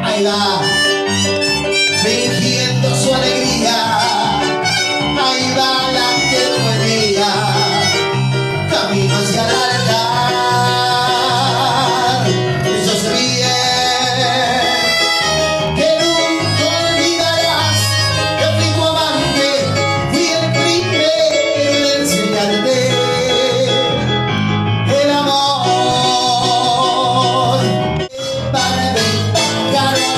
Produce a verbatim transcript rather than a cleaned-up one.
Ahí va, fingiendo su alegría. Ahí va la que fue mía, camino hacia el altar. Y yo sé bien que nunca olvidarás que fui tu amante, fui el primero en enseñarte el amor. Para mí, para